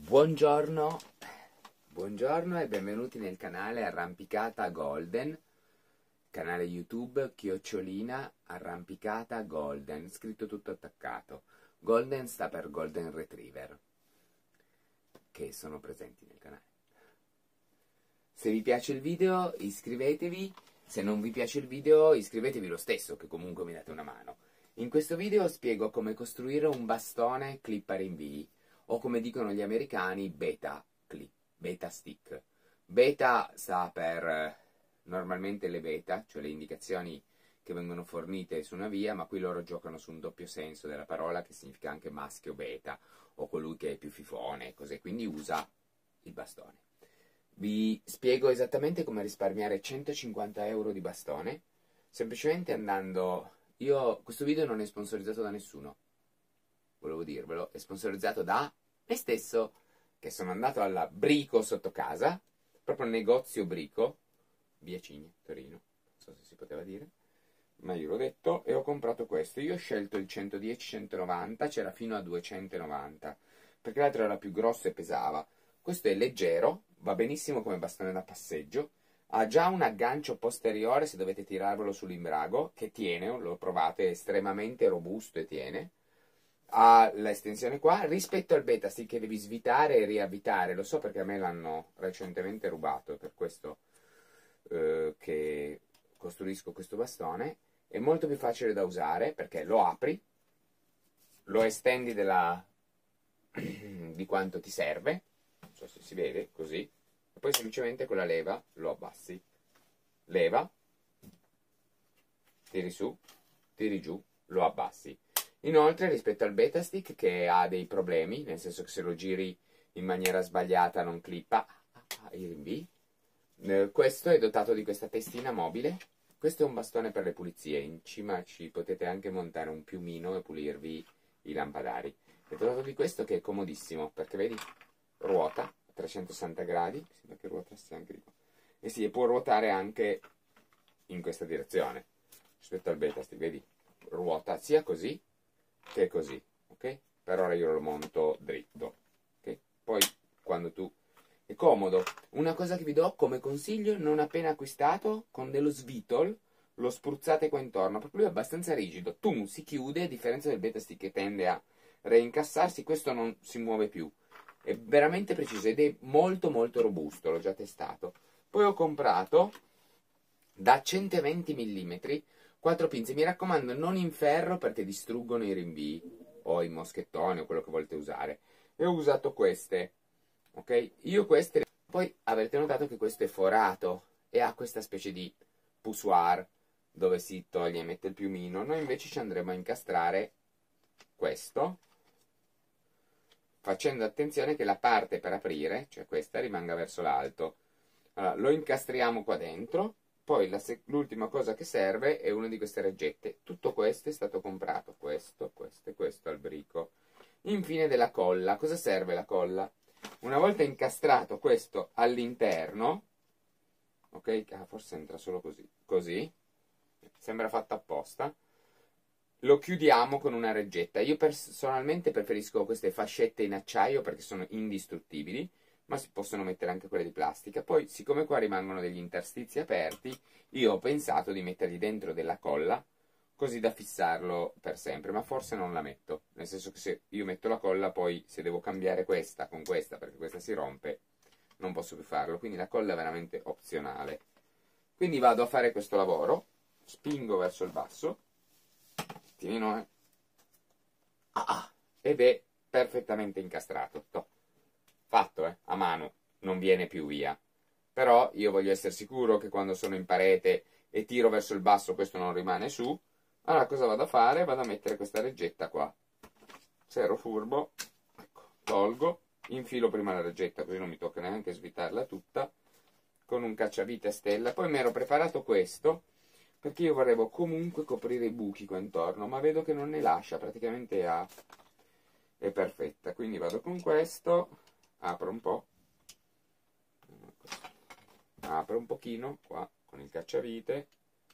Buongiorno, buongiorno e benvenuti nel canale Arrampicata Golden, canale YouTube @ Golden, scritto tutto attaccato. Golden sta per Golden Retriever, che sono presenti nel canale. Se vi piace il video iscrivetevi, se non vi piace il video iscrivetevi lo stesso, che comunque mi date una mano. In questo video spiego come costruire un bastone clip a rinvii, o come dicono gli americani, beta stick. Beta sta per normalmente le beta, cioè le indicazioni che vengono fornite su una via, ma qui loro giocano su un doppio senso della parola, che significa anche maschio beta, o colui che è più fifone, così, quindi usa il bastone. Vi spiego esattamente come risparmiare 150 euro di bastone, semplicemente andando... questo video non è sponsorizzato da nessuno, volevo dirvelo, è sponsorizzato da me stesso, che sono andato alla Brico sotto casa, proprio il negozio Brico, via Cigna, Torino, non so se si poteva dire, ma io l'ho detto, e ho comprato questo. Io ho scelto il 110-190, c'era fino a 290, perché l'altro era più grosso e pesava. Questo è leggero, va benissimo come bastone da passeggio, ha già un aggancio posteriore se dovete tirarvelo sull'imbrago, che tiene, lo provate, è estremamente robusto e tiene. Ha l'estensione qua, rispetto al beta stick che devi svitare e riavvitare, lo so perché a me l'hanno recentemente rubato, è per questo che costruisco questo bastone. È molto più facile da usare perché lo apri, lo estendi di quanto ti serve, non so se si vede, così, e poi semplicemente con la leva lo abbassi, leva, tiri su, tiri giù, lo abbassi. Inoltre, rispetto al beta stick, che ha dei problemi, nel senso che se lo giri in maniera sbagliata non clippa i rinvii, questo è dotato di questa testina mobile. Questo è un bastone per le pulizie, in cima ci potete anche montare un piumino e pulirvi i lampadari. È dotato di questo che è comodissimo, perché vedi, ruota a 360 gradi, mi sembra che ruotasse anche di qua, e si può ruotare anche in questa direzione, rispetto al beta stick, vedi, ruota sia così che così, ok? Per ora io lo monto dritto, ok? Poi quando tu... è comodo. Una cosa che vi do come consiglio, non appena acquistato, con dello svitol, lo spruzzate qua intorno, perché lui è abbastanza rigido, si chiude, a differenza del beta stick che tende a reincassarsi, questo non si muove più. È veramente preciso ed è molto molto robusto, l'ho già testato. Poi ho comprato da 120 mm 4 pinze, mi raccomando non in ferro perché distruggono i rinvii o i moschettoni o quello che volete usare, e ho usato queste, ok? Io queste, poi avrete notato che questo è forato e ha questa specie di poussoir dove si toglie e mette il piumino. Noi invece ci andremo a incastrare questo, facendo attenzione che la parte per aprire, cioè questa, rimanga verso l'alto. Allora, lo incastriamo qua dentro. Poi l'ultima cosa che serve è una di queste reggette. Tutto questo è stato comprato, questo e questo al Brico. Infine della colla. Cosa serve la colla? Una volta incastrato questo all'interno, ok? Forse entra solo così, sembra fatto apposta, lo chiudiamo con una reggetta. Io personalmente preferisco queste fascette in acciaio perché sono indistruttibili, ma si possono mettere anche quelle di plastica. Poi, siccome qua rimangono degli interstizi aperti, io ho pensato di mettergli dentro della colla, così da fissarlo per sempre, ma forse non la metto. Nel senso che se io metto la colla, poi se devo cambiare questa con questa, perché questa si rompe, non posso più farlo. Quindi la colla è veramente opzionale. Quindi vado a fare questo lavoro, spingo verso il basso, ed è perfettamente incastrato. Fatto, a mano, non viene più via. Però io voglio essere sicuro che quando sono in parete e tiro verso il basso questo non rimane su. Allora cosa vado a fare? Vado a mettere questa reggetta qua. Se ero furbo, ecco, tolgo, infilo prima la reggetta così non mi tocca neanche svitarla tutta, con un cacciavite a stella. Poi mi ero preparato questo perché io volevo comunque coprire i buchi qua intorno, ma vedo che non ne lascia, praticamente è perfetta. Quindi vado con questo, apro un po', apro un pochino qua con il cacciavite,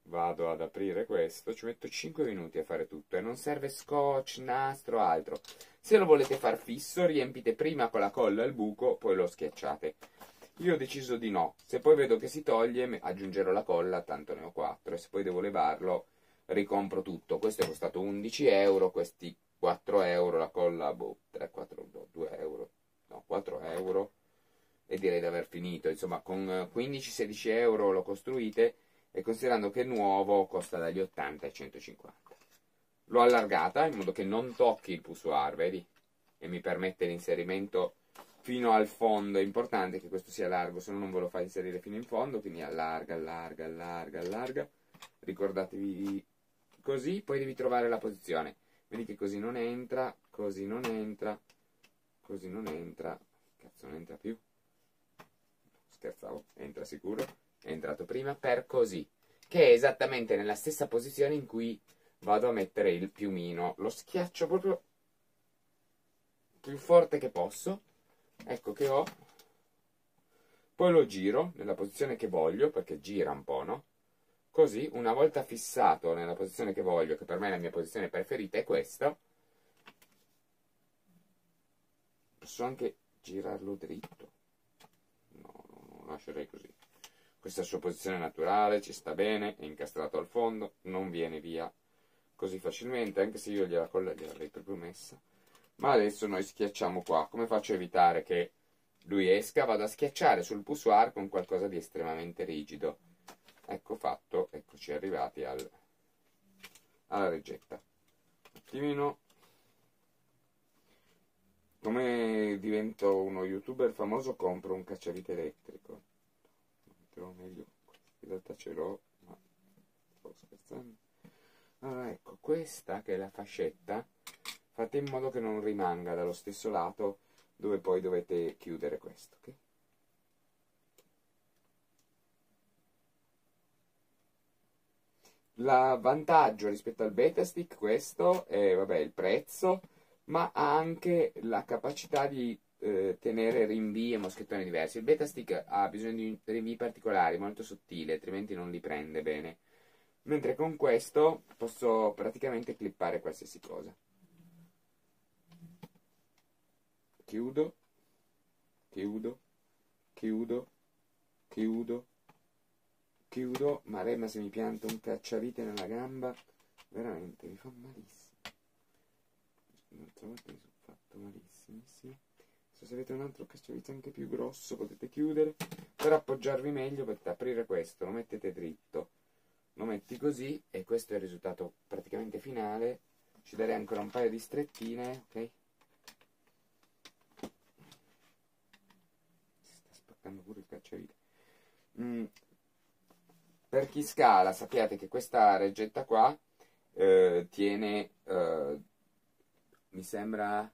vado ad aprire questo, ci metto 5 minuti a fare tutto e non serve scotch, nastro, altro. Se lo volete far fisso, riempite prima con la colla il buco, poi lo schiacciate. Io ho deciso di no, se poi vedo che si toglie aggiungerò la colla, tanto ne ho 4 e se poi devo levarlo ricompro tutto. Questo è costato 11 euro, questi 4 euro, la colla, boh, 3, 4, 2 euro, no, 4 euro e direi di aver finito. Insomma, con 15-16 euro lo costruite e considerando che è nuovo costa dagli 80 ai 150. L'ho allargata in modo che non tocchi il poussoir, vedi? E mi permette l'inserimento fino al fondo. È importante che questo sia largo, se no non ve lo fa inserire fino in fondo, quindi allarga, allarga, allarga, allarga. Ricordatevi così, poi devi trovare la posizione. Vedi che così non entra, così non entra, così non entra. Cazzo, non entra più. Scherzavo, entra sicuro. È entrato prima per così, che è esattamente nella stessa posizione in cui vado a mettere il piumino. Lo schiaccio proprio più forte che posso. Ecco che ho. Poi lo giro nella posizione che voglio, perché gira un po', no? Così, una volta fissato nella posizione che voglio, che per me è la mia posizione preferita, è questa, posso anche girarlo dritto. No, lascerei così. Questa è la sua posizione naturale, ci sta bene, è incastrato al fondo, non viene via così facilmente, anche se io la colla gliel'avrei proprio messa. Ma adesso noi schiacciamo qua. Come faccio a evitare che lui esca? Vado a schiacciare sul poussoir con qualcosa di estremamente rigido. Ecco fatto, eccoci arrivati alla reggetta. Un attimino. Come divento uno youtuber famoso, compro un cacciavite elettrico. Metterò meglio, in realtà ce l'ho, ma sto scherzando. Allora ecco, questa che è la fascetta, fate in modo che non rimanga dallo stesso lato dove poi dovete chiudere questo, ok? Vantaggio rispetto al Betastick, questo è, vabbè, il prezzo, ma ha anche la capacità di tenere rinvii e moschettoni diversi. Il Betastick ha bisogno di rinvii particolari, molto sottili, altrimenti non li prende bene. Mentre con questo posso praticamente clippare qualsiasi cosa. Chiudo, chiudo, chiudo, chiudo, chiudo. Maremma, se mi pianta un cacciavite nella gamba, veramente mi fa malissimo. Un'altra volta mi sono fatto malissimissimo. Se avete un altro cacciavite anche più grosso potete chiudere. Per appoggiarvi meglio potete aprire questo, lo mettete dritto, lo metti così e questo è il risultato praticamente finale. Ci darei ancora un paio di strettine, ok? Si sta spaccando pure il cacciavite. Per chi scala sappiate che questa reggetta qua tiene mi sembra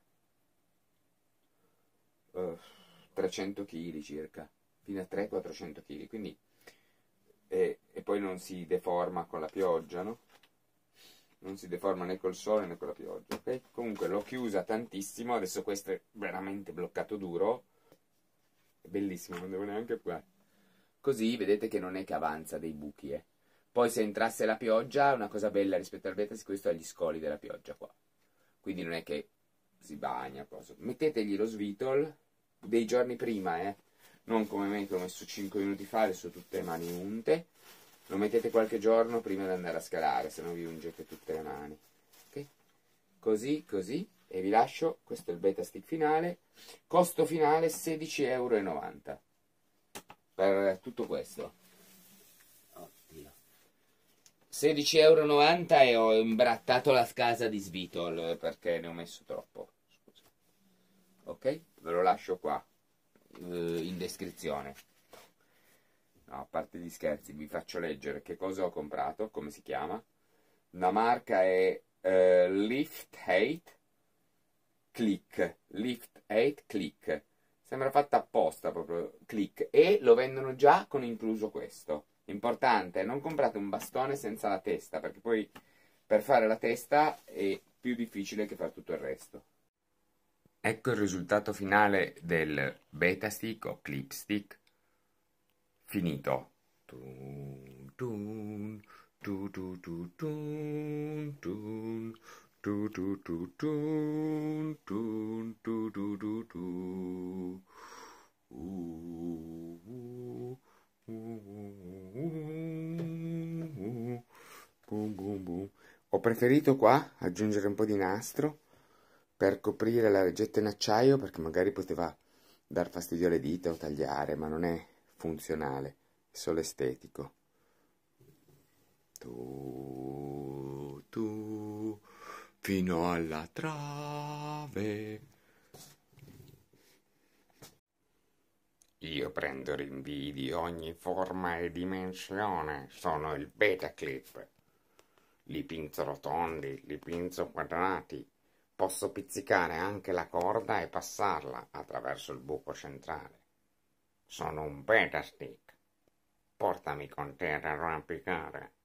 300 kg circa, fino a 300-400 kg, quindi e poi non si deforma con la pioggia, no? Non si deforma né col sole né con la pioggia, ok? Comunque l'ho chiusa tantissimo, adesso questo è veramente bloccato duro, è bellissimo, non devo neanche fare. Così vedete che non è che avanza dei buchi, eh. Poi se entrasse la pioggia, una cosa bella rispetto al Betastick, questo ha gli scoli della pioggia qua. Quindi non è che si bagna, cosa. Mettetegli lo svitol dei giorni prima, non come me che ho messo 5 minuti fa, adesso ho tutte le mani unte. Lo mettete qualche giorno prima di andare a scalare, se no vi ungete tutte le mani. Ok? Così, così, e vi lascio, questo è il Betastick finale. Costo finale 16,90 € per tutto questo. Oddio. 16,90 € e ho imbrattato la casa di svitol perché ne ho messo troppo. Scusa. Ok? Ve lo lascio qua in descrizione. No, a parte gli scherzi, vi faccio leggere che cosa ho comprato, come si chiama. La marca è Lift 8 Click. Lift 8 Click. Sembra fatta apposta proprio, Click. E lo vendono già con incluso questo. Importante, non comprate un bastone senza la testa, perché poi per fare la testa è più difficile che fare tutto il resto. Ecco il risultato finale del Betastick o Clipstick finito. Tu tu tu tun tun tu tu tu tun tun tu tu tu tu. Bum, bum, bum. Ho preferito qua aggiungere un po' di nastro per coprire la leggetta in acciaio perché magari poteva dar fastidio alle dita o tagliare, ma non è funzionale, è solo estetico. Tu, fino alla trave. Io prendo rinvii di ogni forma e dimensione, sono il Betaclip. Li pinzo rotondi, li pinzo quadrati. Posso pizzicare anche la corda e passarla attraverso il buco centrale. Sono un Betastick. Portami con te ad arrampicare.